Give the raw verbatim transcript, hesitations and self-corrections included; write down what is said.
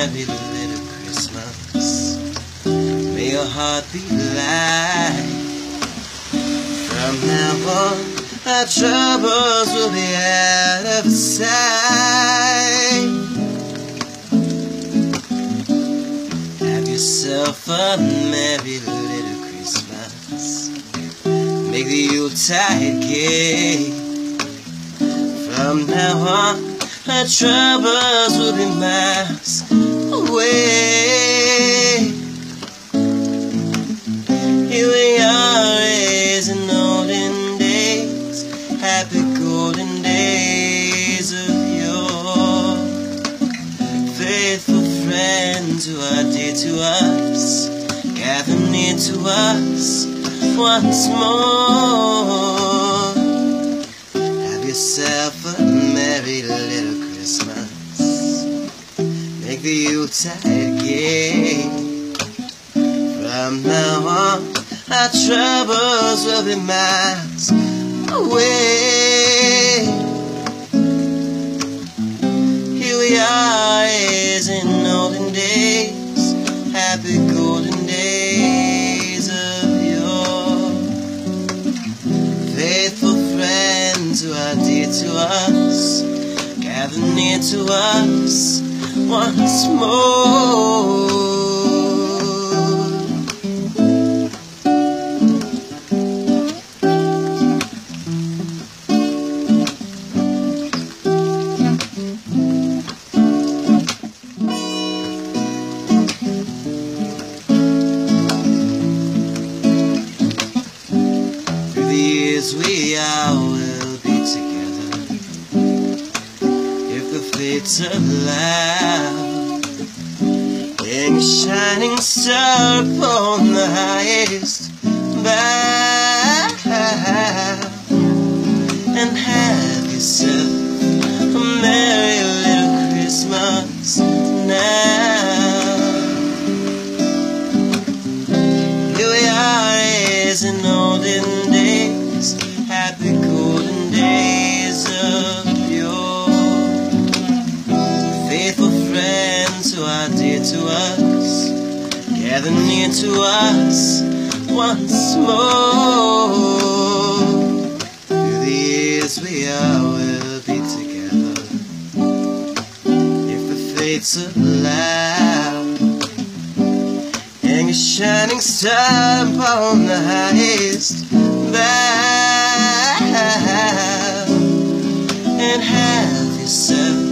merry little Christmas. May your heart be light. From now on, our troubles will be out of sight. Have yourself a merry little Christmas. Make the Yuletide gay. From now on, our troubles will be miles away. Here we are as in olden days, happy golden days of yore. Faithful friends who are dear to us, gather near to us once more. Have yourself a merry little Christmas. Make the Yuletide gay. From now on, our troubles will be miles away. Here we are as in olden days, happy golden days of yore. Faithful friends who are dear to us, gather near to us once more. We all will be together if the fates allow. And a shining star upon the highest bough. And have yourself a merry little Christmas now. Here we are as in olden days, happy golden days of yore. Faithful friends who are dear to us, gather near to us once more. Through the years we all will be together if the fates allow. Hang a shining star upon the highest bough, and have yourself